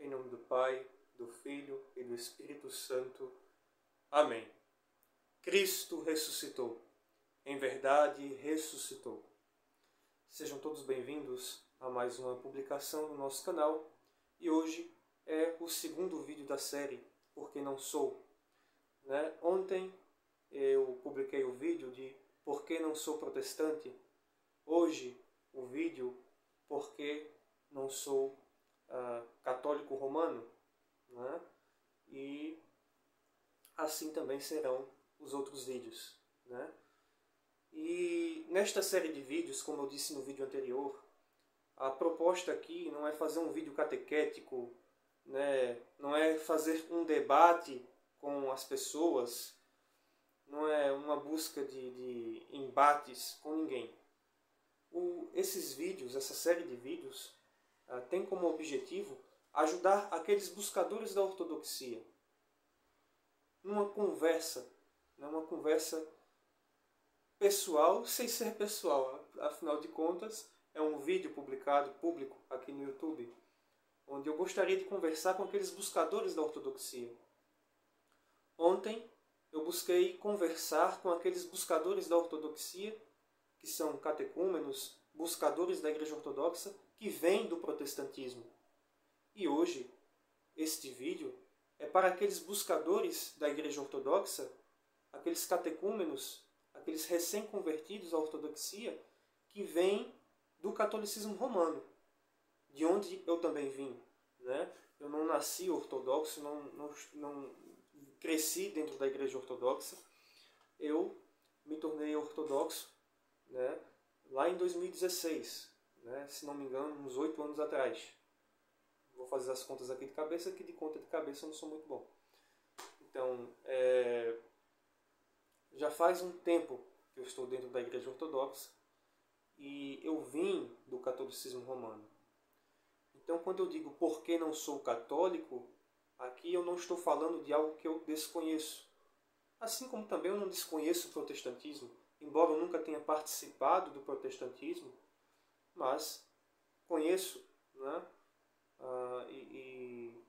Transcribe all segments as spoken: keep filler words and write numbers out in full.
nome do Pai, do Filho e do Espírito Santo. Amém. Cristo ressuscitou. Em verdade, ressuscitou. Sejam todos bem-vindos a mais uma publicação no nosso canal. E hoje é o segundo vídeo da série Por que Não Sou. Né? Ontem eu publiquei o vídeo de Por que Não Sou Protestante. Hoje o vídeo Por que Não Sou uh, Católico Romano. Né? E assim também serão os outros vídeos. Né? E nesta série de vídeos, como eu disse no vídeo anterior, a proposta aqui não é fazer um vídeo catequético, né? Não é fazer um debate com as pessoas, não é uma busca de, de embates com ninguém. O, esses vídeos, essa série de vídeos, uh, tem como objetivo ajudar aqueles buscadores da ortodoxia numa conversa, né? Uma conversa pessoal sem ser pessoal. Afinal de contas, é um vídeo publicado, público, aqui no YouTube, onde eu gostaria de conversar com aqueles buscadores da ortodoxia. Ontem eu busquei conversar com aqueles buscadores da ortodoxia, que são catecúmenos, buscadores da Igreja Ortodoxa, que vêm do protestantismo. E hoje, este vídeo é para aqueles buscadores da Igreja Ortodoxa, aqueles catecúmenos, aqueles recém-convertidos à ortodoxia, que vêm do catolicismo romano, de onde eu também vim. Né? Eu não nasci ortodoxo, não, não, não cresci dentro da Igreja Ortodoxa. Eu me tornei ortodoxo, né, lá em dois mil e dezesseis, né, se não me engano, uns oito anos atrás. Vou fazer as contas aqui de cabeça, que de conta de cabeça eu não sou muito bom. Então, é... já faz um tempo que eu estou dentro da Igreja Ortodoxa e eu vim do catolicismo romano. Então, quando eu digo por que não sou católico, aqui eu não estou falando de algo que eu desconheço. Assim como também eu não desconheço o protestantismo, embora eu nunca tenha participado do protestantismo, mas conheço, né? Ah, e, e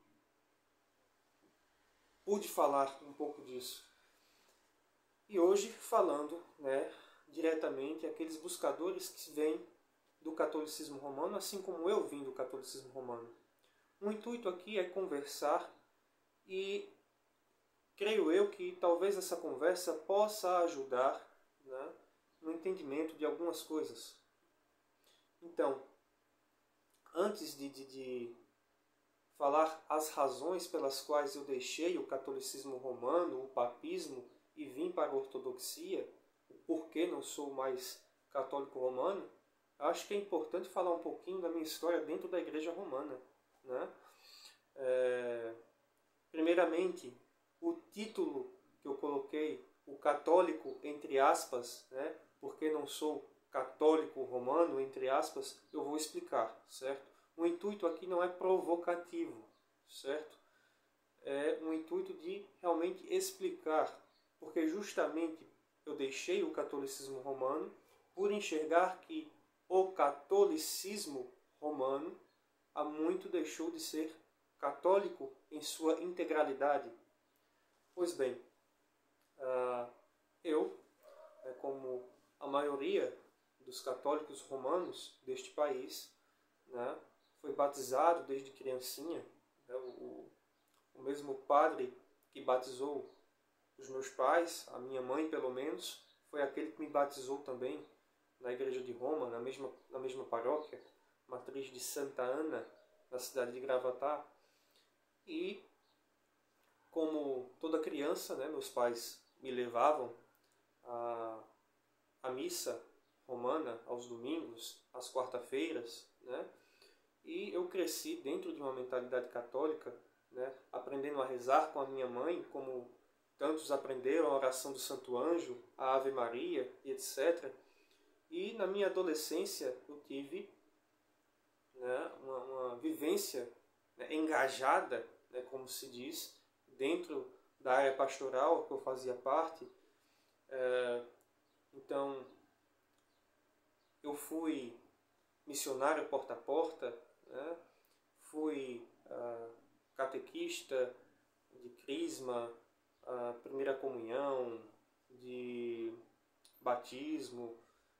pude falar um pouco disso. E hoje falando, né, diretamente aqueles buscadores que vêm do catolicismo romano, assim como eu vim do catolicismo romano. O intuito aqui é conversar e creio eu que talvez essa conversa possa ajudar, né, no entendimento de algumas coisas. Então, antes de, de, de falar as razões pelas quais eu deixei o catolicismo romano, o papismo, e vim para a ortodoxia, o porquê não sou mais católico romano, acho que é importante falar um pouquinho da minha história dentro da Igreja Romana. Né? É, primeiramente, o título que eu coloquei, o católico, entre aspas, né? Porque não sou católico romano, entre aspas, eu vou explicar, certo? O intuito aqui não é provocativo, certo? É um intuito de realmente explicar, porque justamente eu deixei o catolicismo romano por enxergar que o catolicismo romano há muito deixou de ser católico em sua integralidade. Pois bem, eu, como a maioria dos católicos romanos deste país, né, foi batizado desde criancinha. Né, o, o mesmo padre que batizou os meus pais, a minha mãe pelo menos, foi aquele que me batizou também na Igreja de Roma, na mesma, na mesma paróquia, matriz de Santa Ana, na cidade de Gravatá. E, como toda criança, né, meus pais me levavam à, à missa romana aos domingos, às quarta-feiras, né? E eu cresci dentro de uma mentalidade católica, né, aprendendo a rezar com a minha mãe, como tantos aprenderam a oração do Santo Anjo, a Ave Maria e etcétera. E na minha adolescência eu tive, né, uma, uma vivência, né, engajada, né, como se diz, dentro da área pastoral que eu fazia parte. É, então, eu fui missionário porta a porta, né, fui uh, conquista, de crisma, a primeira comunhão, de batismo.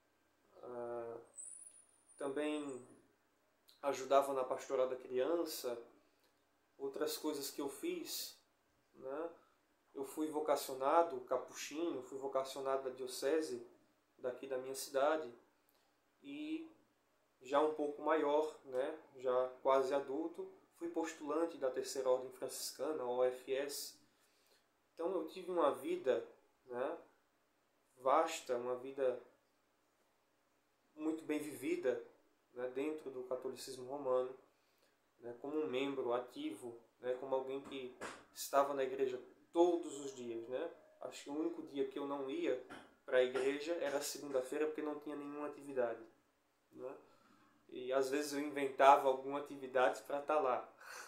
Uh, também ajudava na pastoral da criança. Outras coisas que eu fiz, né? Eu fui vocacionado, capuchinho, fui vocacionado da diocese daqui da minha cidade, e já um pouco maior, né? Já quase adulto, fui postulante da Terceira Ordem Franciscana, O F S. Então eu tive uma vida, né, vasta, uma vida muito bem vivida, né, dentro do catolicismo romano, né, como um membro ativo, né, como alguém que estava na igreja todos os dias. Né? Acho que o único dia que eu não ia para a igreja era segunda-feira, porque não tinha nenhuma atividade. Né? E às vezes eu inventava alguma atividade para estar lá.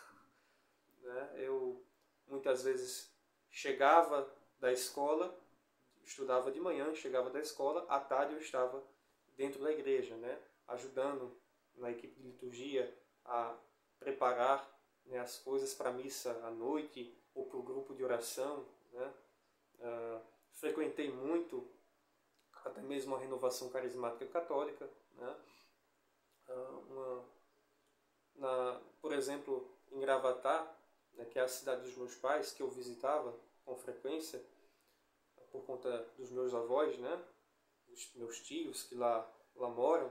Né? Eu muitas vezes chegava da escola, estudava de manhã, chegava da escola, à tarde eu estava dentro da igreja, né? Ajudando na equipe de liturgia a preparar, né, as coisas para a missa à noite ou para o grupo de oração. Né? Uh, frequentei muito até mesmo a Renovação Carismática Católica. Né? Uh, uma, na, por exemplo, em Gravatá, né, que é a cidade dos meus pais, que eu visitava com frequência, por conta dos meus avós, né? Os meus tios que lá, lá moram,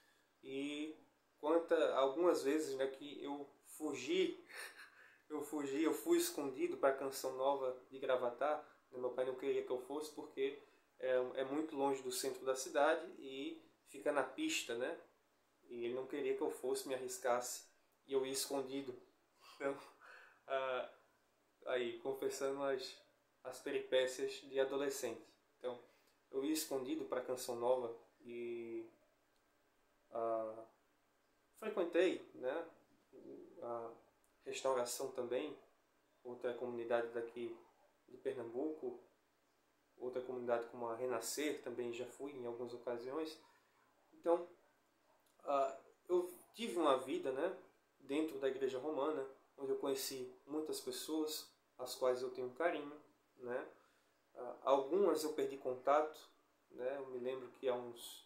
e quanta, algumas vezes, né, que eu fugi, eu fugi, eu fui escondido para a Canção Nova de Gravatá. Meu pai não queria que eu fosse porque é, é muito longe do centro da cidade e fica na pista, né? E ele não queria que eu fosse, me arriscasse, e eu ia escondido. Então, ah, aí, confessando as, as peripécias de adolescente. Então, eu ia escondido para a Canção Nova e ah, frequentei, né, a Restauração também, outra comunidade daqui de Pernambuco, outra comunidade como a Renascer, também já fui em algumas ocasiões. Então, ah, eu tive uma vida, né, dentro da Igreja Romana, onde eu conheci muitas pessoas, as quais eu tenho carinho, né? Uh, algumas eu perdi contato, né? Eu me lembro que há uns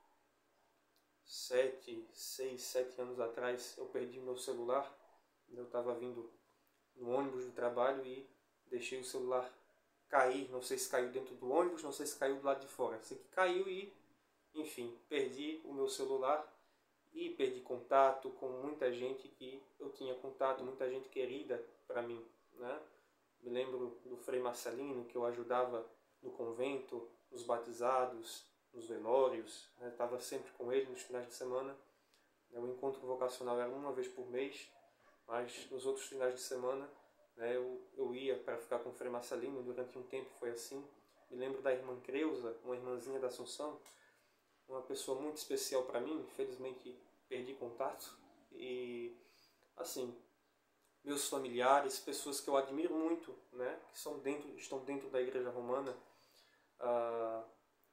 sete, seis, sete anos atrás eu perdi meu celular. Eu estava vindo no ônibus do trabalho e deixei o celular cair. Não sei se caiu dentro do ônibus, não sei se caiu do lado de fora. Sei que caiu e, enfim, perdi o meu celular e perdi contato com muita gente que eu tinha contato, muita gente querida para mim, né? Me lembro do Frei Marcelino, que eu ajudava no convento, nos batizados, nos velórios. Né? Estava sempre com ele nos finais de semana. O encontro vocacional era uma vez por mês, mas nos outros finais de semana, né, eu, eu ia para ficar com o Frei Marcelino. Durante um tempo foi assim. Me lembro da irmã Creuza, uma irmãzinha da Assunção, uma pessoa muito especial para mim. Infelizmente perdi contato. E assim, meus familiares, pessoas que eu admiro muito, né, que são dentro, estão dentro da Igreja Romana, uh,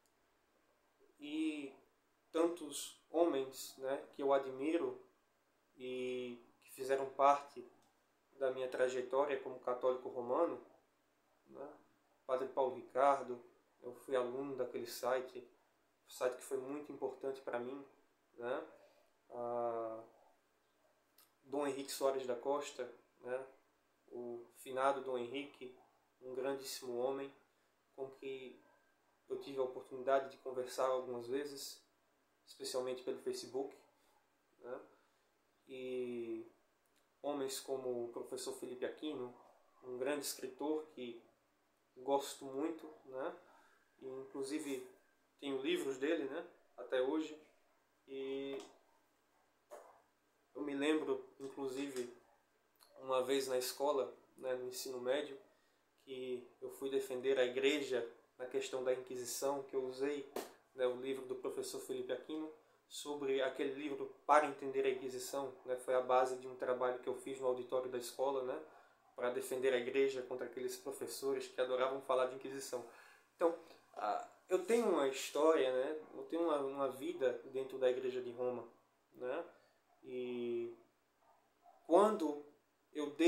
e tantos homens, né, que eu admiro e que fizeram parte da minha trajetória como católico romano. Né? Padre Paulo Ricardo, eu fui aluno daquele site, um site que foi muito importante para mim. Né? Uh, Dom Henrique Soares da Costa, né? O finado Dom Henrique, um grandíssimo homem com que eu tive a oportunidade de conversar algumas vezes, especialmente pelo Facebook. Né? E homens como o professor Felipe Aquino, um grande escritor que gosto muito, né? E inclusive tenho livros dele, né, até hoje. E eu me lembro, inclusive, uma vez na escola, né, no ensino médio, que eu fui defender a igreja na questão da Inquisição, que eu usei, né, o livro do professor Felipe Aquino, sobre aquele livro Para Entender a Inquisição. Né, foi a base de um trabalho que eu fiz no auditório da escola, né, para defender a igreja contra aqueles professores que adoravam falar de Inquisição. Então, eu tenho uma história, né, eu tenho uma, uma vida dentro da Igreja de Roma. Né, e quando eu deixo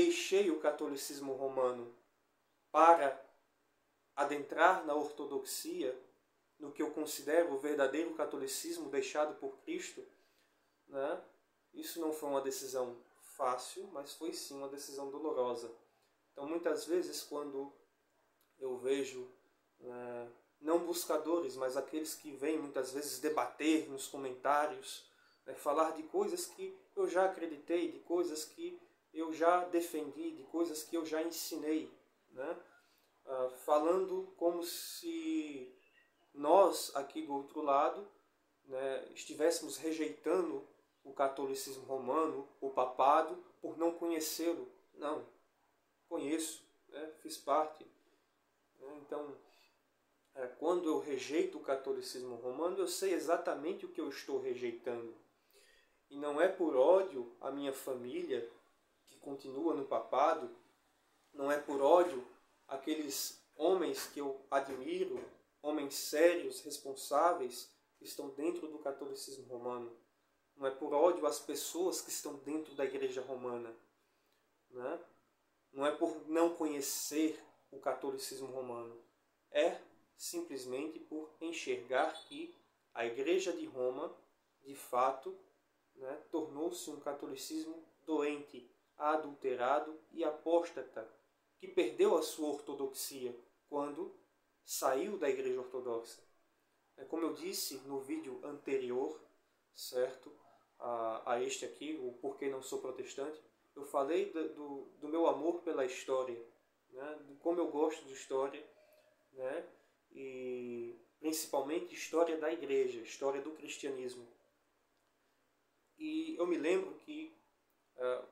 deixei o catolicismo romano para adentrar na ortodoxia, no que eu considero o verdadeiro catolicismo deixado por Cristo, né? Isso não foi uma decisão fácil, mas foi sim uma decisão dolorosa. Então, muitas vezes, quando eu vejo, né, não buscadores, mas aqueles que vêm muitas vezes debater nos comentários, né, falar de coisas que eu já acreditei, de coisas que eu já defendi, de coisas que eu já ensinei, né, uh, falando como se nós, aqui do outro lado, né, estivéssemos rejeitando o catolicismo romano, o papado, por não conhecê-lo. Não, conheço, né, fiz parte. Então, é, quando eu rejeito o catolicismo romano, eu sei exatamente o que eu estou rejeitando. E não é por ódio à minha família, que continua no papado, não é por ódio àqueles homens que eu admiro, homens sérios, responsáveis, que estão dentro do catolicismo romano. Não é por ódio às pessoas que estão dentro da igreja romana, né? Não é por não conhecer o catolicismo romano. É simplesmente por enxergar que a igreja de Roma, de fato, né, tornou-se um catolicismo doente, adulterado e apóstata, que perdeu a sua ortodoxia quando saiu da igreja ortodoxa. Como eu disse no vídeo anterior, certo, a, a este aqui, o Porquê Não Sou Protestante, eu falei do, do, do meu amor pela história, né, de como eu gosto de história, né, e principalmente história da igreja, história do cristianismo. E eu me lembro que uh,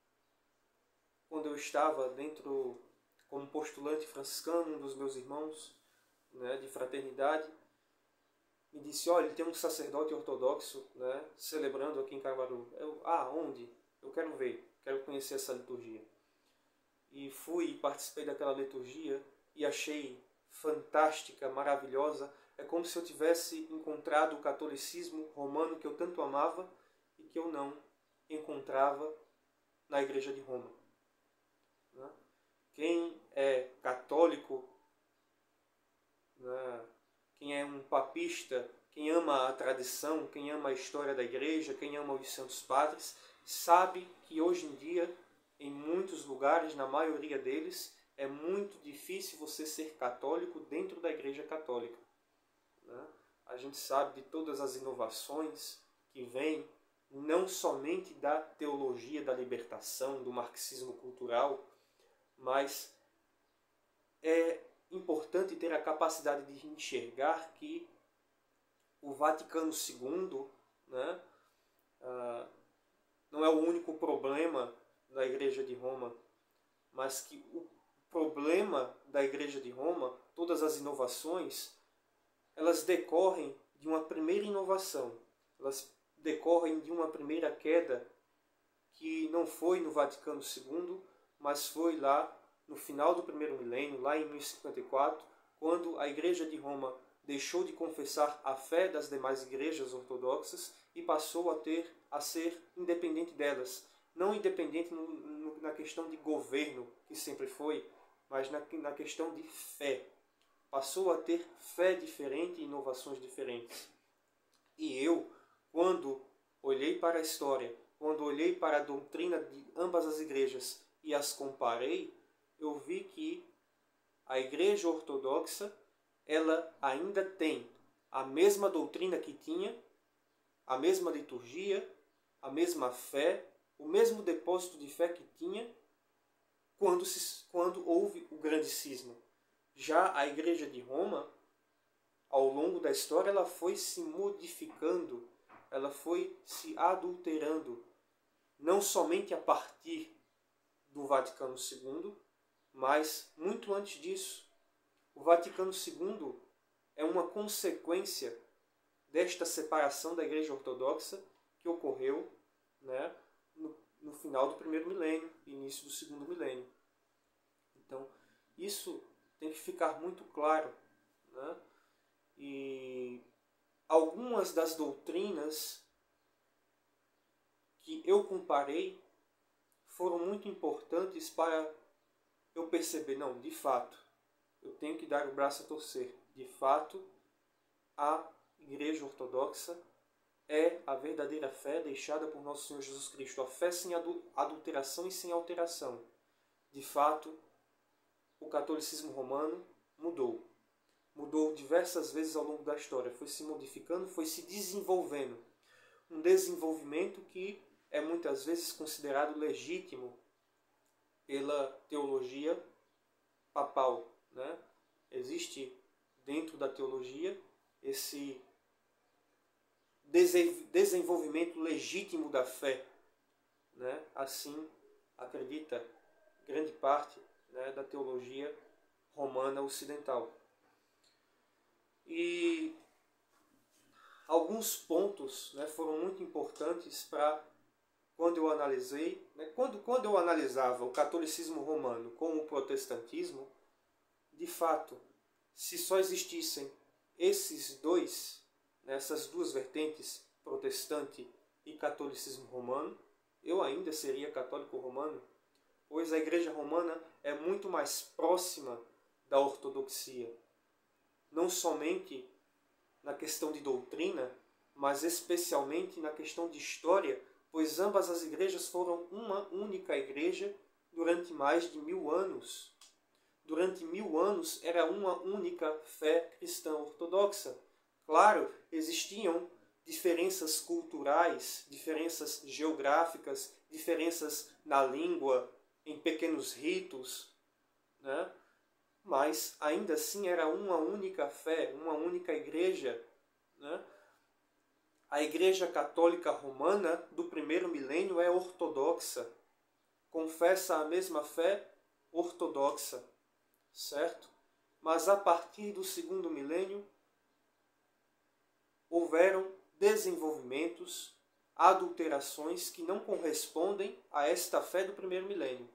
quando eu estava dentro, como postulante franciscano, um dos meus irmãos, né, de fraternidade, me disse, olha, ele tem um sacerdote ortodoxo, né, celebrando aqui em Caruaru. Eu, ah, onde? Eu quero ver, quero conhecer essa liturgia. E fui e participei daquela liturgia e achei fantástica, maravilhosa. É como se eu tivesse encontrado o catolicismo romano que eu tanto amava e que eu não encontrava na igreja de Roma. Né? Quem é católico, né, quem é um papista, quem ama a tradição, quem ama a história da igreja, quem ama os santos padres, sabe que hoje em dia, em muitos lugares, na maioria deles, é muito difícil você ser católico dentro da igreja católica. Né? A gente sabe de todas as inovações que vêm, não somente da teologia da libertação, do marxismo cultural, mas é importante ter a capacidade de enxergar que o Vaticano segundo, né, uh, não é o único problema da Igreja de Roma, mas que o problema da Igreja de Roma, todas as inovações, elas decorrem de uma primeira inovação, elas decorrem de uma primeira queda que não foi no Vaticano segundo, mas foi lá no final do primeiro milênio, lá em mil e cinquenta e quatro, quando a Igreja de Roma deixou de confessar a fé das demais igrejas ortodoxas e passou a ter a ser independente delas. Não independente no, no, na questão de governo, que sempre foi, mas na, na questão de fé. Passou a ter fé diferente e inovações diferentes. E eu, quando olhei para a história, quando olhei para a doutrina de ambas as igrejas e as comparei, eu vi que a igreja ortodoxa, ela ainda tem a mesma doutrina que tinha, a mesma liturgia, a mesma fé, o mesmo depósito de fé que tinha quando, se, quando houve o grande cisma. Já a igreja de Roma, ao longo da história, ela foi se modificando, ela foi se adulterando, não somente a partir do Vaticano segundo, mas muito antes disso. O Vaticano segundo é uma consequência desta separação da Igreja Ortodoxa que ocorreu, né, no, no final do primeiro milênio e início do segundo milênio. Então, isso tem que ficar muito claro. Né? E algumas das doutrinas que eu comparei foram muito importantes para eu perceber, não, de fato, eu tenho que dar o braço a torcer. De fato, a Igreja Ortodoxa é a verdadeira fé deixada por nosso Senhor Jesus Cristo. A fé sem adulteração e sem alteração. De fato, o catolicismo romano mudou. Mudou diversas vezes ao longo da história. Foi se modificando, foi se desenvolvendo. Um desenvolvimento que é muitas vezes considerado legítimo pela teologia papal, né? Existe dentro da teologia esse desenvolvimento legítimo da fé, né? Assim acredita grande parte, né, da teologia romana ocidental. E alguns pontos, né, foram muito importantes para quando eu analisei, né, quando, quando eu analisava o catolicismo romano com o protestantismo, de fato, se só existissem esses dois, né, essas duas vertentes, protestante e catolicismo romano, eu ainda seria católico romano, pois a Igreja Romana é muito mais próxima da ortodoxia, não somente na questão de doutrina, mas especialmente na questão de história, pois ambas as igrejas foram uma única igreja durante mais de mil anos. Durante mil anos era uma única fé cristã ortodoxa. Claro, existiam diferenças culturais, diferenças geográficas, diferenças na língua, em pequenos ritos, né? Mas ainda assim era uma única fé, uma única igreja, né? A Igreja Católica Romana do primeiro milênio é ortodoxa, confessa a mesma fé ortodoxa, certo? Mas a partir do segundo milênio houveram desenvolvimentos, adulterações que não correspondem a esta fé do primeiro milênio,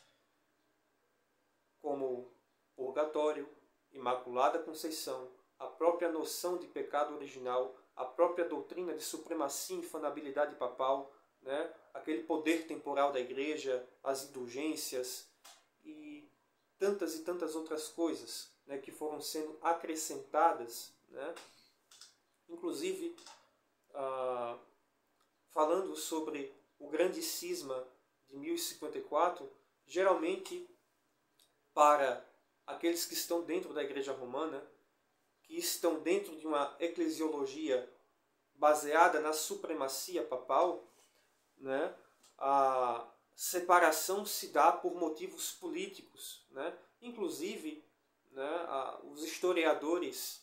como purgatório, Imaculada Conceição, a própria noção de pecado original, a própria doutrina de supremacia e infanabilidade papal, né? Aquele poder temporal da igreja, as indulgências e tantas e tantas outras coisas, né, que foram sendo acrescentadas, né? Inclusive, ah, falando sobre o grande cisma de mil e cinquenta e quatro, geralmente para aqueles que estão dentro da Igreja Romana, que estão dentro de uma eclesiologia baseada na supremacia papal, né, a separação se dá por motivos políticos, né? Inclusive, né, a, os historiadores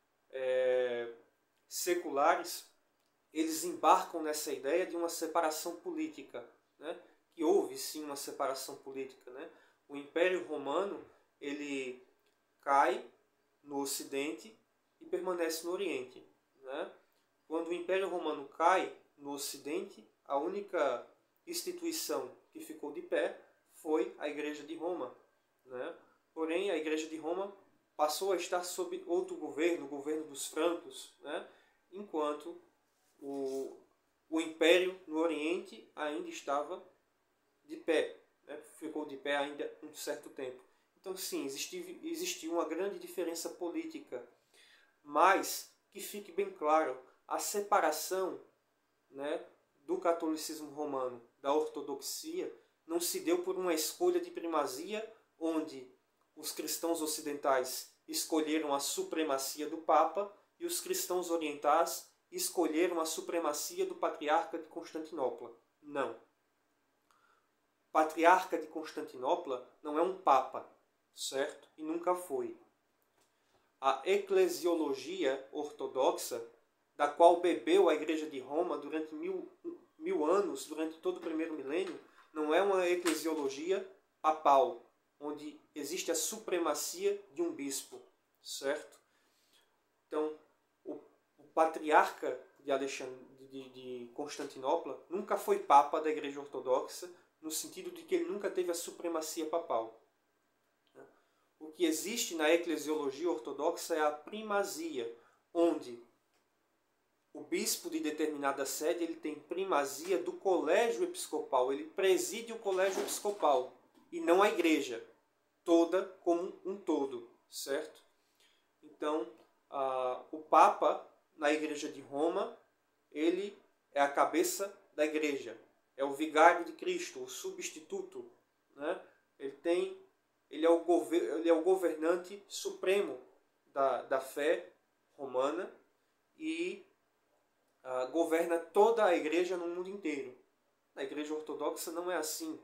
é, seculares, eles embarcam nessa ideia de uma separação política, né? Que houve sim uma separação política, né? O Império Romano ele cai no Ocidente e permanece no Oriente, né? Quando o Império Romano cai no Ocidente, a única instituição que ficou de pé foi a Igreja de Roma, né? Porém, a Igreja de Roma passou a estar sob outro governo, o governo dos francos, né? Enquanto o, o Império no Oriente ainda estava de pé, né? Ficou de pé ainda um certo tempo. Então, sim, existiu, existiu uma grande diferença política, mas que fique bem claro, a separação, né, do catolicismo romano da ortodoxia não se deu por uma escolha de primazia, onde os cristãos ocidentais escolheram a supremacia do Papa e os cristãos orientais escolheram a supremacia do Patriarca de Constantinopla. Não. Patriarca de Constantinopla não é um Papa, certo? E nunca foi. A eclesiologia ortodoxa, da qual bebeu a Igreja de Roma durante mil, mil anos, durante todo o primeiro milênio, não é uma eclesiologia papal, onde existe a supremacia de um bispo, certo? Então, o, o patriarca de, Alexandre, de, de Constantinopla nunca foi papa da Igreja Ortodoxa, no sentido de que ele nunca teve a supremacia papal. O que existe na eclesiologia ortodoxa é a primazia, onde o bispo de determinada sede ele tem primazia do colégio episcopal, ele preside o colégio episcopal e não a igreja toda como um todo, certo? Então, ah, o Papa na Igreja de Roma, ele é a cabeça da igreja, é o vigário de Cristo, o substituto, né? Ele tem, ele é o, gover, ele é o governante supremo da, da fé romana e Uh, governa toda a igreja no mundo inteiro. Na igreja ortodoxa não é assim.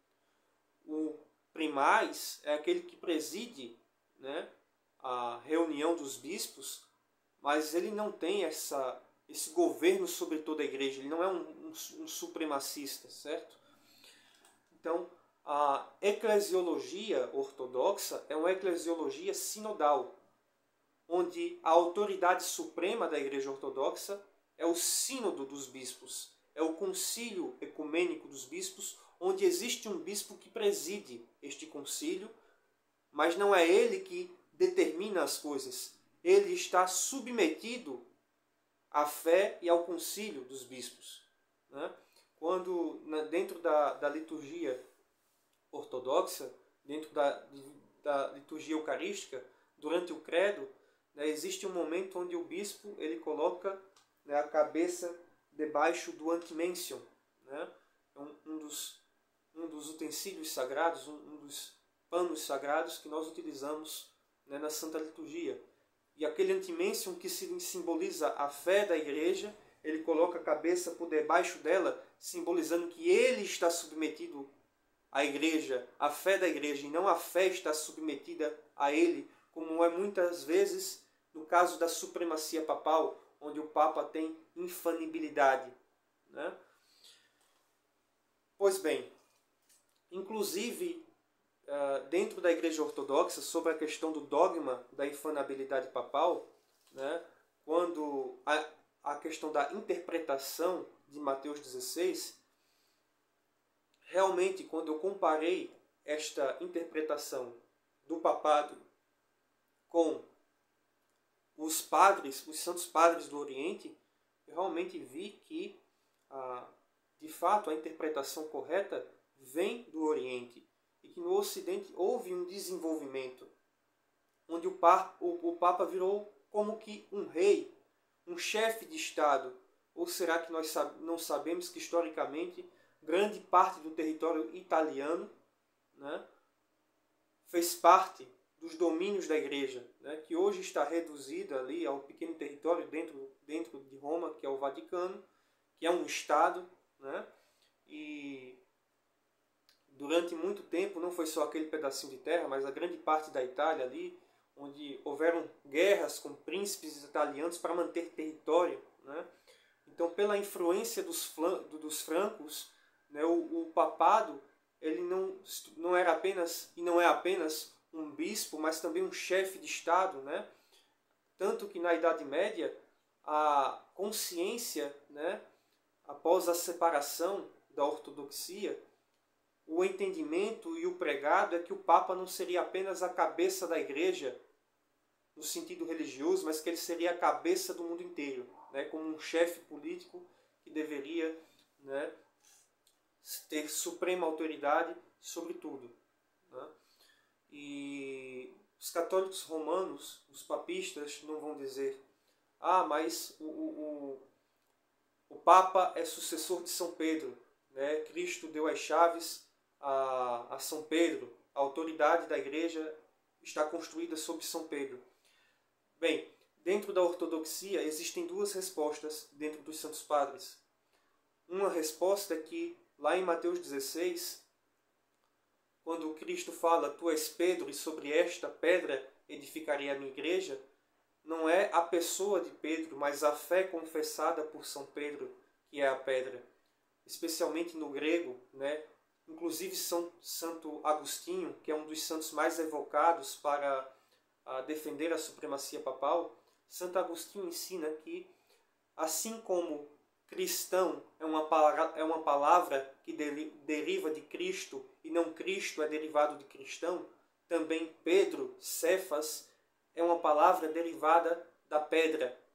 O primaz é aquele que preside, né, a reunião dos bispos, mas ele não tem essa, esse governo sobre toda a igreja. Ele não é um, um, um supremacista, certo? Então, a eclesiologia ortodoxa é uma eclesiologia sinodal, onde a autoridade suprema da igreja ortodoxa é o sínodo dos bispos, é o concílio ecumênico dos bispos, onde existe um bispo que preside este concílio, mas não é ele que determina as coisas. Ele está submetido à fé e ao concílio dos bispos, né? Quando, dentro da, da liturgia ortodoxa, dentro da, da liturgia eucarística, durante o credo, né, existe um momento onde o bispo ele coloca a cabeça debaixo do antimension, né? um, um, dos, um dos utensílios sagrados, um, um dos panos sagrados que nós utilizamos, né, na Santa Liturgia. E aquele antimension que simboliza a fé da igreja, ele coloca a cabeça por debaixo dela, simbolizando que ele está submetido à igreja, à fé da igreja, e não a fé está submetida a ele, como é muitas vezes no caso da supremacia papal, onde o Papa tem infalibilidade, né? Pois bem, inclusive dentro da Igreja Ortodoxa, sobre a questão do dogma da infalibilidade papal, né, quando a, a questão da interpretação de Mateus dezesseis, realmente quando eu comparei esta interpretação do papado com os padres, os santos padres do Oriente, eu realmente vi que, ah, de fato, a interpretação correta vem do Oriente e que no Ocidente houve um desenvolvimento onde o Papa, o, o Papa virou como que um rei, um chefe de Estado. Ou será que nós não sabemos que, historicamente, grande parte do território italiano, né, fez parte dos domínios da igreja, né, que hoje está reduzida ali ao pequeno território dentro, dentro de Roma, que é o Vaticano, que é um Estado, né, e durante muito tempo não foi só aquele pedacinho de terra, mas a grande parte da Itália ali, onde houveram guerras com príncipes italianos para manter território, né. Então, pela influência dos, dos francos, né, o, o papado ele não, não era apenas e não é apenas um bispo, mas também um chefe de Estado, né? Tanto que na Idade Média a consciência, né, após a separação da ortodoxia, o entendimento e o pregado é que o Papa não seria apenas a cabeça da igreja no sentido religioso, mas que ele seria a cabeça do mundo inteiro, né, como um chefe político que deveria, né, ter suprema autoridade sobre tudo, né? E os católicos romanos, os papistas, não vão dizer: ah, mas o, o, o Papa é sucessor de São Pedro, né? Cristo deu as chaves a, a São Pedro, a autoridade da igreja está construída sobre São Pedro. Bem, dentro da ortodoxia existem duas respostas dentro dos Santos Padres. Uma resposta é que, lá em Mateus dezesseis, quando Cristo fala: tu és Pedro, e sobre esta pedra edificarei a minha igreja, não é a pessoa de Pedro, mas a fé confessada por São Pedro que é a pedra. Especialmente no grego, né? Inclusive São Santo Agostinho, que é um dos santos mais evocados para a defender a supremacia papal, Santo Agostinho ensina que, assim como cristão é uma palavra, é uma palavra que deriva de Cristo e não Cristo é derivado de cristão, também Pedro, Cefas, é uma palavra derivada da pedra.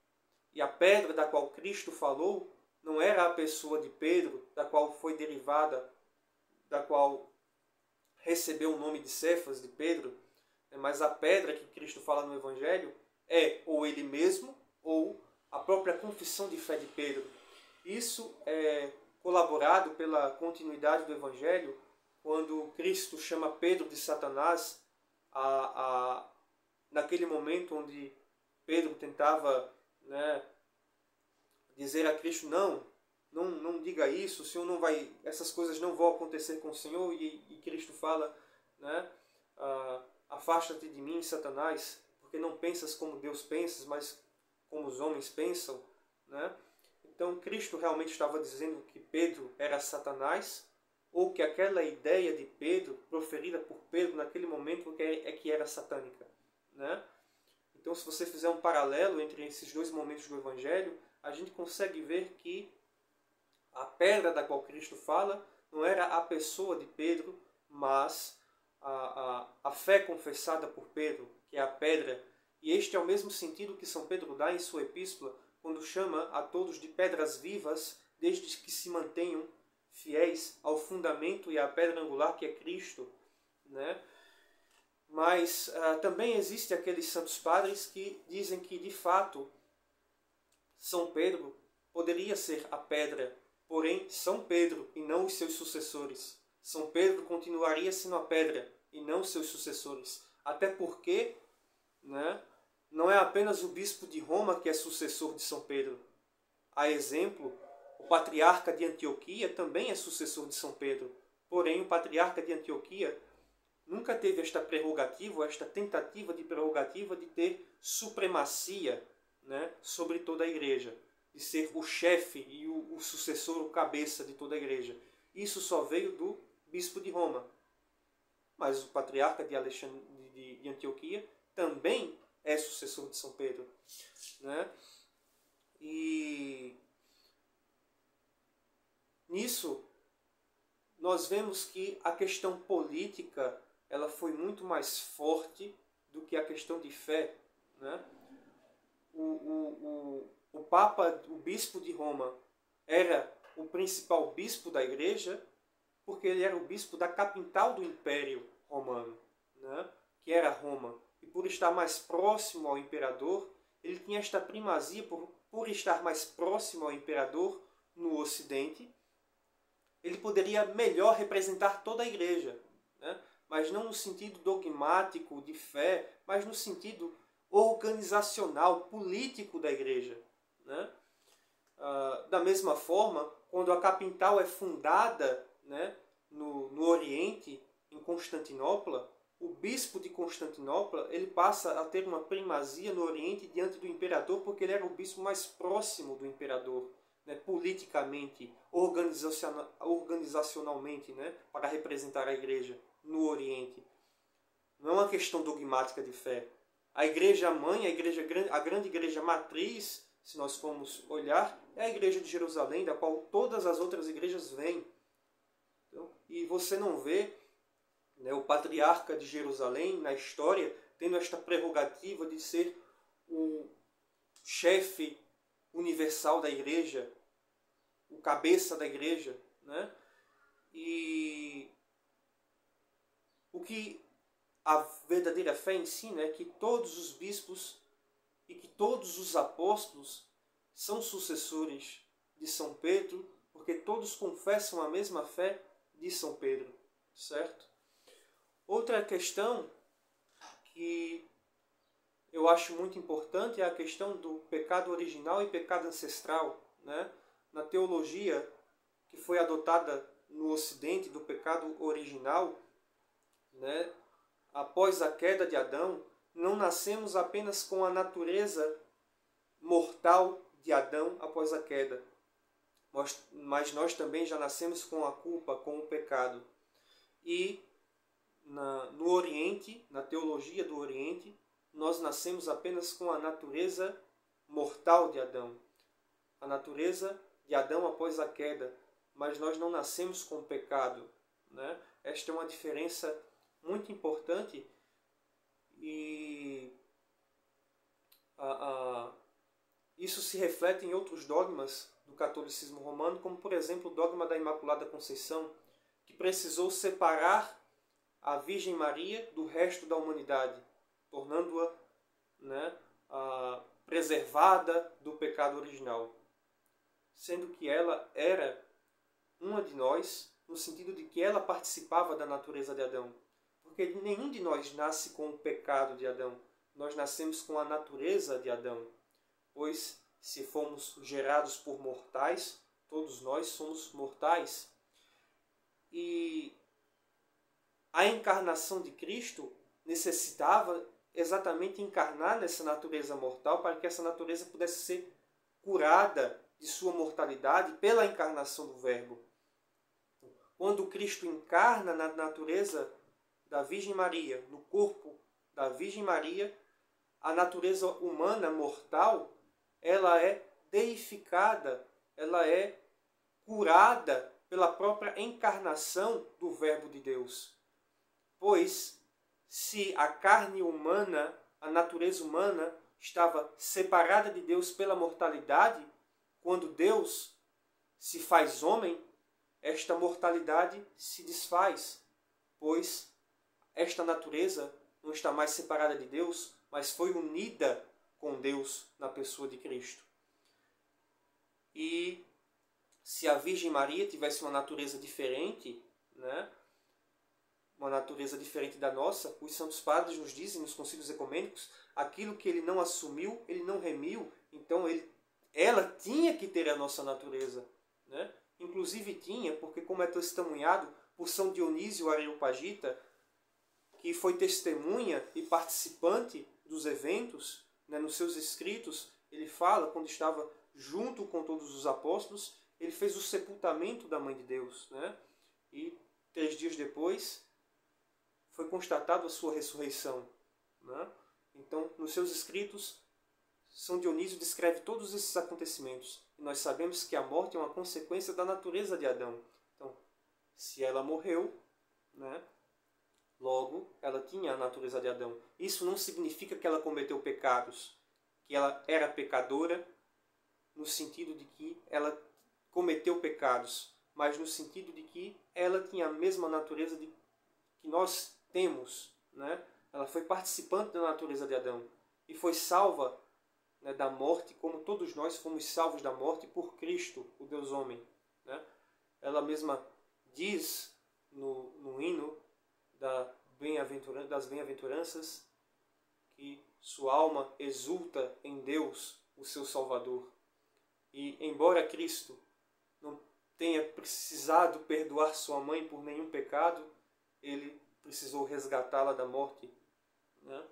E a pedra da qual Cristo falou não era a pessoa de Pedro, da qual foi derivada, da qual recebeu o nome de Cefas, de Pedro, mas a pedra que Cristo fala no Evangelho é ou ele mesmo ou a própria confissão de fé de Pedro. Isso é colaborado pela continuidade do Evangelho, quando Cristo chama Pedro de Satanás, a, a, naquele momento onde Pedro tentava, né, dizer a Cristo, não, não, não diga isso, o Senhor não vai, essas coisas não vão acontecer com o Senhor, e, e Cristo fala, né, ah, afasta-te de mim, Satanás, porque não pensas como Deus pensa, mas como os homens pensam, né? Então Cristo realmente estava dizendo que Pedro era Satanás, ou que aquela ideia de Pedro, proferida por Pedro naquele momento, é que era satânica, né? Então, se você fizer um paralelo entre esses dois momentos do Evangelho, a gente consegue ver que a pedra da qual Cristo fala não era a pessoa de Pedro, mas a, a, a fé confessada por Pedro, que é a pedra. E este é o mesmo sentido que São Pedro dá em sua epístola, quando chama a todos de pedras vivas, desde que se mantenham fiéis ao fundamento e à pedra angular que é Cristo, né? Mas uh, também existem aqueles santos padres que dizem que, de fato, São Pedro poderia ser a pedra, porém São Pedro e não os seus sucessores. São Pedro continuaria sendo a pedra e não os seus sucessores. Até porque, né, não é apenas o bispo de Roma que é sucessor de São Pedro. A exemplo, o patriarca de Antioquia também é sucessor de São Pedro. Porém, o patriarca de Antioquia nunca teve esta prerrogativa, esta tentativa de prerrogativa de ter supremacia, né, sobre toda a igreja, de ser o chefe e o, o sucessor, o cabeça de toda a igreja. Isso só veio do bispo de Roma. Mas o patriarca de, Alexandre, de, de Antioquia também é sucessor de São Pedro, né? E nisso nós vemos que a questão política ela foi muito mais forte do que a questão de fé, né? O, o, o, o Papa, o bispo de Roma, era o principal bispo da igreja porque ele era o bispo da capital do Império Romano, né? Que era Roma. E por estar mais próximo ao imperador, ele tinha esta primazia por, por estar mais próximo ao imperador no Ocidente. Ele poderia melhor representar toda a igreja, né? Mas não no sentido dogmático de fé, mas no sentido organizacional, político da igreja, né? Ah, da mesma forma, quando a capital é fundada, né, no, no Oriente, em Constantinopla, o bispo de Constantinopla ele passa a ter uma primazia no Oriente diante do imperador, porque ele era o bispo mais próximo do imperador, né, politicamente, organizacional, organizacionalmente, né, para representar a igreja no Oriente. Não é uma questão dogmática de fé. A igreja mãe, a, igreja, a grande igreja matriz, se nós formos olhar, é a igreja de Jerusalém, da qual todas as outras igrejas vêm. Então, e você não vê, né, o patriarca de Jerusalém na história tendo esta prerrogativa de ser o chefe universal da igreja, o cabeça da igreja, né? E o que a verdadeira fé ensina é que todos os bispos e que todos os apóstolos são sucessores de São Pedro, porque todos confessam a mesma fé de São Pedro, certo? Outra questão que eu acho muito importante é a questão do pecado original e pecado ancestral, né? Na teologia que foi adotada no Ocidente do pecado original, né? Após a queda de Adão, não nascemos apenas com a natureza mortal de Adão após a queda, mas nós também já nascemos com a culpa, com o pecado. E na, no Oriente, na teologia do Oriente, nós nascemos apenas com a natureza mortal de Adão, a natureza de Adão após a queda, mas nós não nascemos com o pecado, né? Esta é uma diferença muito importante e, a, a, Isso se reflete em outros dogmas do catolicismo romano, como por exemplo o dogma da Imaculada Conceição, que precisou separar a Virgem Maria do resto da humanidade, tornando-a, né, a, preservada do pecado original, sendo que ela era uma de nós, no sentido de que ela participava da natureza de Adão. Porque nenhum de nós nasce com o pecado de Adão. Nós nascemos com a natureza de Adão. Pois, se fomos gerados por mortais, todos nós somos mortais. E a encarnação de Cristo necessitava exatamente encarnar nessa natureza mortal para que essa natureza pudesse ser curada de sua mortalidade pela encarnação do Verbo. Quando Cristo encarna na natureza da Virgem Maria, no corpo da Virgem Maria, a natureza humana mortal, ela é deificada, ela é curada pela própria encarnação do Verbo de Deus. Pois, se a carne humana, a natureza humana, estava separada de Deus pela mortalidade, quando Deus se faz homem, esta mortalidade se desfaz, pois esta natureza não está mais separada de Deus, mas foi unida com Deus na pessoa de Cristo. E se a Virgem Maria tivesse uma natureza diferente, né, uma natureza diferente da nossa, os santos padres nos dizem nos concílios ecumênicos, aquilo que ele não assumiu, ele não remiu, então ele, ela tinha que ter a nossa natureza, né? Inclusive tinha, porque como é testemunhado por São Dionísio Areopagita, que foi testemunha e participante dos eventos, né, nos seus escritos, ele fala, quando estava junto com todos os apóstolos, ele fez o sepultamento da Mãe de Deus, né? E três dias depois foi constatado a sua ressurreição, né? Então, nos seus escritos, São Dionísio descreve todos esses acontecimentos. E nós sabemos que a morte é uma consequência da natureza de Adão. Então, se ela morreu, né, logo, ela tinha a natureza de Adão. Isso não significa que ela cometeu pecados, que ela era pecadora, no sentido de que ela cometeu pecados, mas no sentido de que ela tinha a mesma natureza de, que nós temos, né? Ela foi participante da natureza de Adão e foi salva, né, da morte, como todos nós fomos salvos da morte por Cristo, o Deus homem, né? Ela mesma diz no, no hino da bem-aventuran- das bem-aventuranças que sua alma exulta em Deus, o seu Salvador. E embora Cristo não tenha precisado perdoar sua mãe por nenhum pecado, ele precisou resgatá-la da morte, né?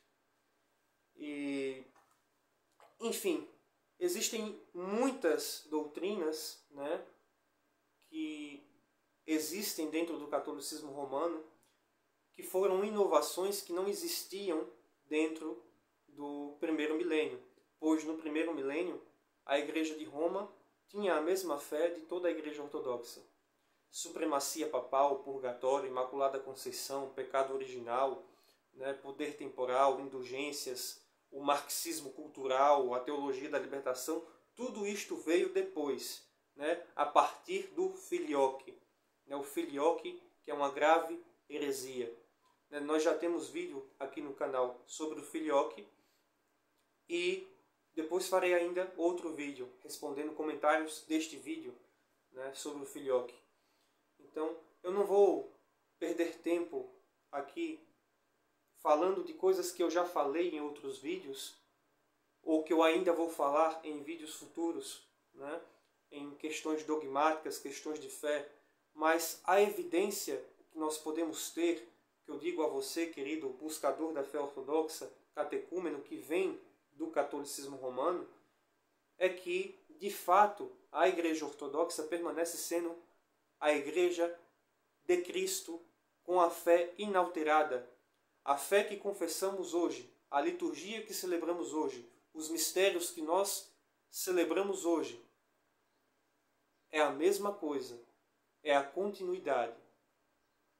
E, enfim, existem muitas doutrinas, né, que existem dentro do catolicismo romano, que foram inovações que não existiam dentro do primeiro milênio. Pois no primeiro milênio, a Igreja de Roma tinha a mesma fé de toda a Igreja Ortodoxa. Supremacia papal, purgatório, Imaculada Conceição, pecado original, né, poder temporal, indulgências, o marxismo cultural, a teologia da libertação, tudo isto veio depois, né, a partir do filioque. Né, o filioque, que é uma grave heresia. Né, nós já temos vídeo aqui no canal sobre o filioque e depois farei ainda outro vídeo respondendo comentários deste vídeo, né, sobre o filioque. Então, eu não vou perder tempo aqui falando de coisas que eu já falei em outros vídeos, ou que eu ainda vou falar em vídeos futuros, né, em questões dogmáticas, questões de fé, mas a evidência que nós podemos ter, que eu digo a você, querido buscador da fé ortodoxa, catecúmeno, que vem do catolicismo romano, é que, de fato, a Igreja Ortodoxa permanece sendo a Igreja de Cristo com a fé inalterada. A fé que confessamos hoje, a liturgia que celebramos hoje, os mistérios que nós celebramos hoje, é a mesma coisa, é a continuidade,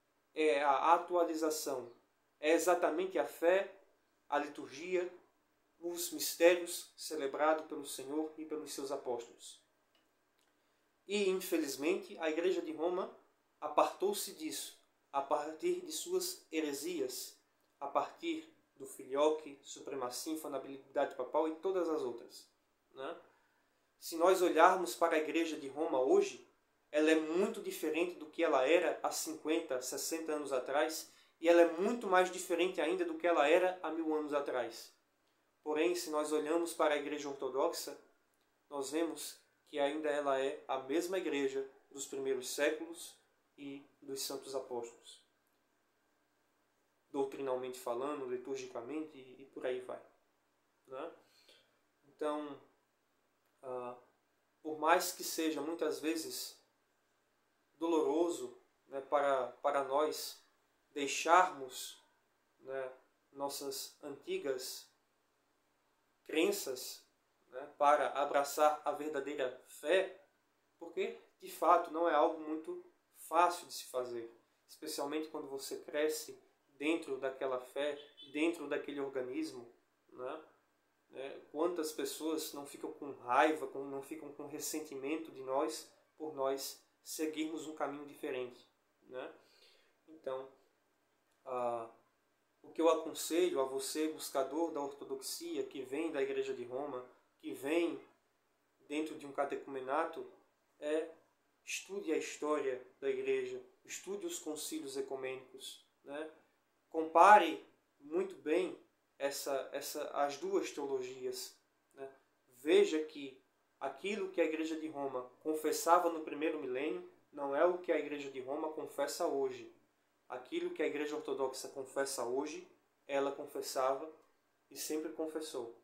é a atualização, é exatamente a fé, a liturgia os mistérios celebrados pelo Senhor e pelos seus apóstolos. E, infelizmente, a Igreja de Roma apartou-se disso, a partir de suas heresias, a partir do filioque, supremacia, infalibilidade papal e todas as outras. Né? Se nós olharmos para a Igreja de Roma hoje, ela é muito diferente do que ela era há cinquenta, sessenta anos atrás, e ela é muito mais diferente ainda do que ela era há mil anos atrás. Porém, se nós olhamos para a Igreja Ortodoxa, nós vemos que ainda ela é a mesma Igreja dos primeiros séculos e dos santos apóstolos. Doutrinalmente falando, liturgicamente e, e por aí vai. Né? Então, ah, por mais que seja muitas vezes doloroso, né, para, para nós deixarmos, né, nossas antigas crenças, né, para abraçar a verdadeira fé, porque de fato não é algo muito fácil de se fazer, especialmente quando você cresce dentro daquela fé, dentro daquele organismo, né? É, quantas pessoas não ficam com raiva, não ficam com ressentimento de nós por nós seguirmos um caminho diferente, né? Então, ah, o que eu aconselho a você, buscador da ortodoxia, que vem da Igreja de Roma, que vem dentro de um catecumenato, é estude a história da Igreja, estude os concílios ecumênicos, né? Compare muito bem essa, essa, as duas teologias, né? Veja que aquilo que a Igreja de Roma confessava no primeiro milênio não é o que a Igreja de Roma confessa hoje. Aquilo que a Igreja Ortodoxa confessa hoje, ela confessava e sempre confessou.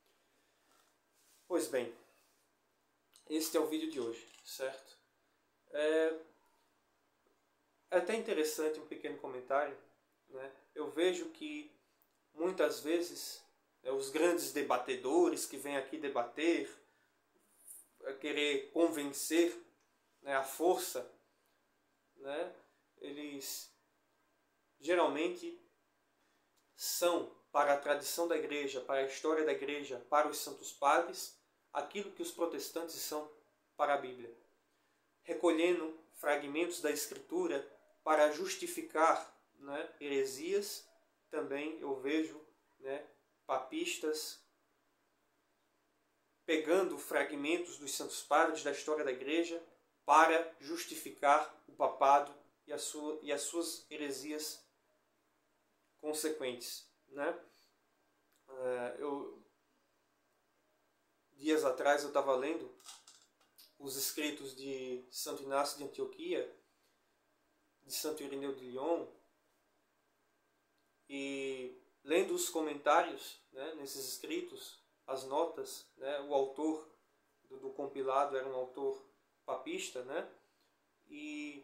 Pois bem, este é o vídeo de hoje, certo? É, é até interessante um pequeno comentário, né? Eu vejo que muitas vezes é, os grandes debatedores que vêm aqui debater, é, querer convencer, né, a força, né, eles geralmente são, para a tradição da Igreja, para a história da Igreja, para os santos padres, aquilo que os protestantes são para a Bíblia. Recolhendo fragmentos da Escritura para justificar, né, heresias, também eu vejo, né, papistas pegando fragmentos dos santos padres da história da Igreja para justificar o papado e, a sua, e as suas heresias consequentes, né? Uh, eu, dias atrás eu estava lendo os escritos de Santo Inácio de Antioquia, de Santo Irineu de Lyon, e lendo os comentários, né, nesses escritos, as notas, né, o autor do, do compilado era um autor papista, né, e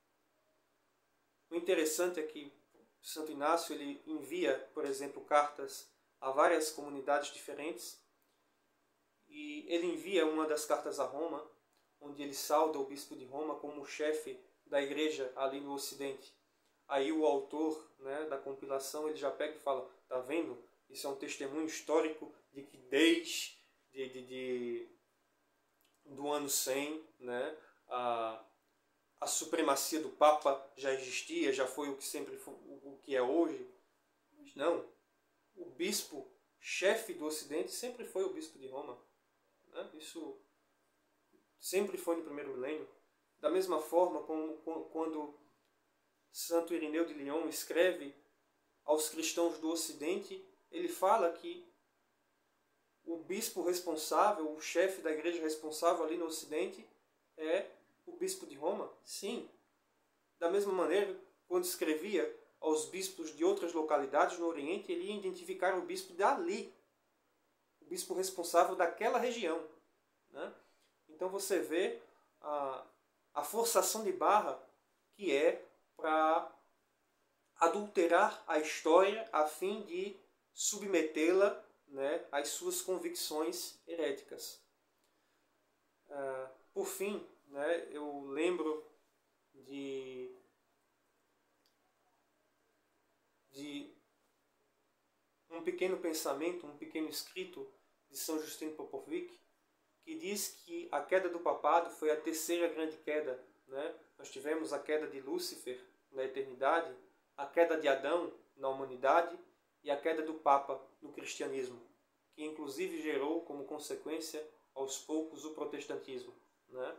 o interessante é que Santo Inácio ele envia, por exemplo, cartas a várias comunidades diferentes, e ele envia uma das cartas a Roma, onde ele sauda o bispo de Roma como chefe da igreja ali no Ocidente. Aí o autor, né, da compilação ele já pega e fala, tá vendo? Isso é um testemunho histórico de que desde de, de, de, do ano cem, né, a, a supremacia do Papa já existia, já foi o que sempre foi, o que é hoje. Mas não, o bispo chefe do Ocidente sempre foi o bispo de Roma, né? Isso sempre foi no primeiro milênio. Da mesma forma como quando Santo Irineu de Lyon escreve aos cristãos do Ocidente, ele fala que o bispo responsável, o chefe da igreja responsável ali no Ocidente é o bispo de Roma. Sim. Da mesma maneira, quando escrevia aos bispos de outras localidades no Oriente, ele ia identificar o bispo dali, o bispo responsável daquela região, né? Então você vê a, a forçação de barra que é para adulterar a história a fim de submetê-la, né, às suas convicções heréticas. Uh, por fim, né, eu lembro de, de um um pequeno pensamento, um pequeno escrito de São Justino Popovic, que diz que a queda do papado foi a terceira grande queda, né? Nós tivemos a queda de Lúcifer na eternidade, a queda de Adão na humanidade e a queda do Papa no cristianismo, que inclusive gerou como consequência, aos poucos, o protestantismo, né?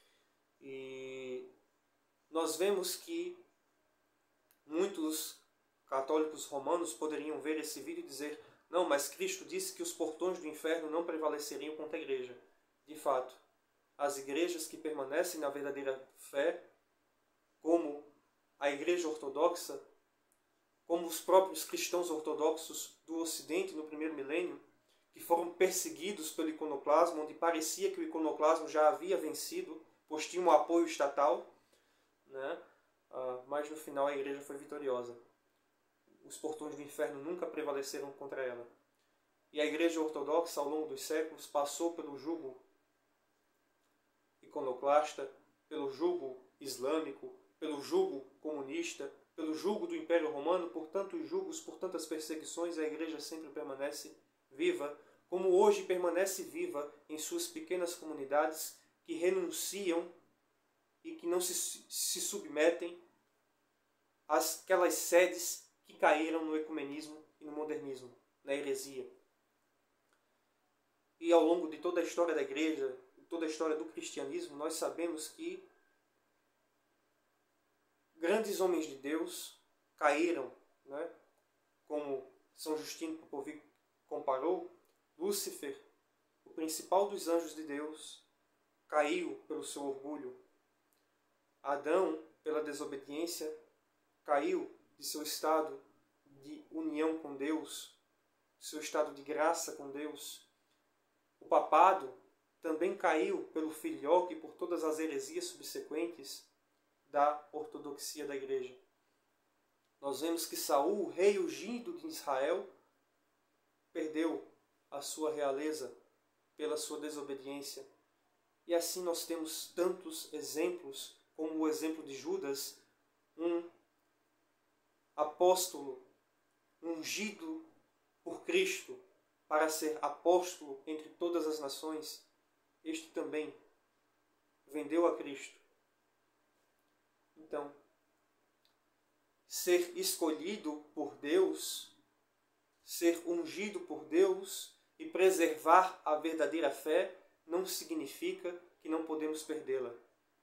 E nós vemos que muitos católicos romanos poderiam ver esse vídeo e dizer: não, mas Cristo disse que os portões do inferno não prevaleceriam contra a igreja. De fato, as igrejas que permanecem na verdadeira fé, como a Igreja Ortodoxa, como os próprios cristãos ortodoxos do Ocidente no primeiro milênio, que foram perseguidos pelo iconoclasmo, onde parecia que o iconoclasmo já havia vencido, pois tinha um apoio estatal, né? Ah, mas no final a igreja foi vitoriosa. Os portões do inferno nunca prevaleceram contra ela. E a Igreja Ortodoxa, ao longo dos séculos, passou pelo jugo iconoclasta, pelo jugo islâmico, pelo jugo comunista, pelo jugo do Império Romano, por tantos jugos, por tantas perseguições, a Igreja sempre permanece viva, como hoje permanece viva em suas pequenas comunidades que renunciam e que não se, se submetem àquelas sedes que caíram no ecumenismo e no modernismo, na heresia. E ao longo de toda a história da Igreja, toda a história do cristianismo, nós sabemos que grandes homens de Deus caíram, né? Como São Justino Popovic comparou, Lúcifer, o principal dos anjos de Deus, caiu pelo seu orgulho. Adão, pela desobediência, caiu de seu estado de união com Deus, seu estado de graça com Deus. O papado também caiu pelo filioque e por todas as heresias subsequentes da ortodoxia da igreja. Nós vemos que Saul, o rei ungido de Israel, perdeu a sua realeza pela sua desobediência. E assim nós temos tantos exemplos, como o exemplo de Judas, um apóstolo ungido por Cristo para ser apóstolo entre todas as nações. Este também vendeu a Cristo. Então, ser escolhido por Deus, ser ungido por Deus e preservar a verdadeira fé não significa que não podemos perdê-la.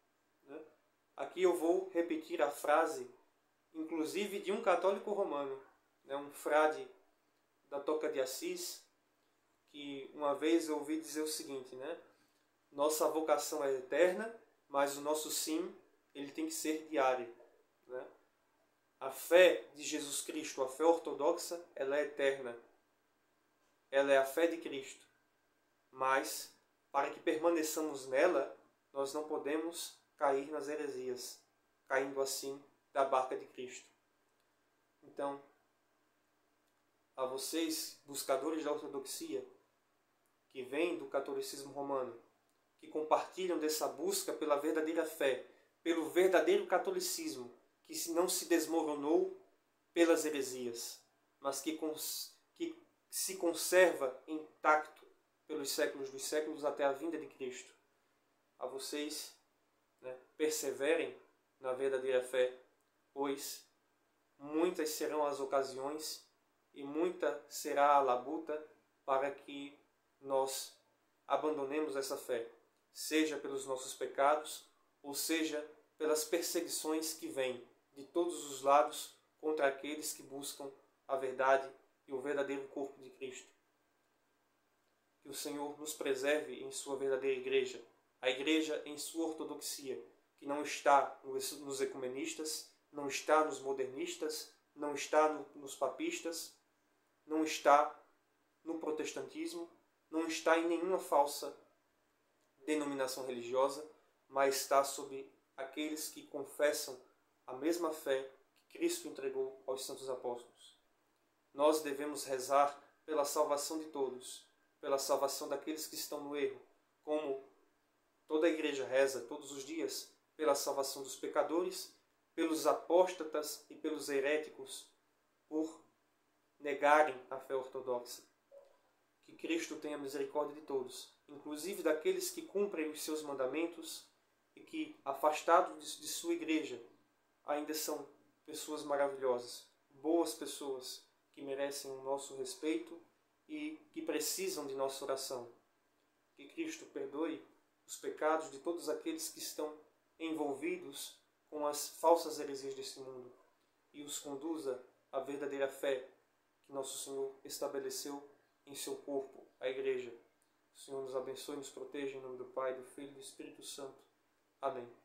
Aqui eu vou repetir a frase, inclusive de um católico romano, um frade da Toca de Assis, que uma vez eu ouvi dizer o seguinte, né? Nossa vocação é eterna, mas o nosso sim, ele tem que ser diário, né? A fé de Jesus Cristo, a fé ortodoxa, ela é eterna. Ela é a fé de Cristo. Mas, para que permaneçamos nela, nós não podemos cair nas heresias, caindo assim da barca de Cristo. Então, a vocês, buscadores da ortodoxia, que vêm do catolicismo romano, que compartilham dessa busca pela verdadeira fé, pelo verdadeiro catolicismo, que não se desmoronou pelas heresias, mas que, cons que se conserva intacto pelos séculos dos séculos até a vinda de Cristo. A vocês, né, perseverem na verdadeira fé, pois muitas serão as ocasiões e muita será a labuta para que nós abandonemos essa fé, seja pelos nossos pecados, ou seja pelas perseguições que vêm de todos os lados contra aqueles que buscam a verdade e o verdadeiro corpo de Cristo. Que o Senhor nos preserve em sua verdadeira igreja, a igreja em sua ortodoxia, que não está nos ecumenistas, não está nos modernistas, não está no, nos papistas, não está no protestantismo, não está em nenhuma falsa denominação religiosa, mas está sob aqueles que confessam a mesma fé que Cristo entregou aos santos apóstolos. Nós devemos rezar pela salvação de todos, pela salvação daqueles que estão no erro, como toda a igreja reza todos os dias, pela salvação dos pecadores, pelos apóstatas e pelos heréticos, por negarem a fé ortodoxa. Que Cristo tenha misericórdia de todos, inclusive daqueles que cumprem os seus mandamentos e que, afastados de sua igreja, ainda são pessoas maravilhosas, boas pessoas que merecem o nosso respeito e que precisam de nossa oração. Que Cristo perdoe os pecados de todos aqueles que estão envolvidos com as falsas heresias deste mundo e os conduza à verdadeira fé que nosso Senhor estabeleceu em seu corpo, a Igreja. O Senhor nos abençoe e nos proteja em nome do Pai, do Filho e do Espírito Santo. Amém.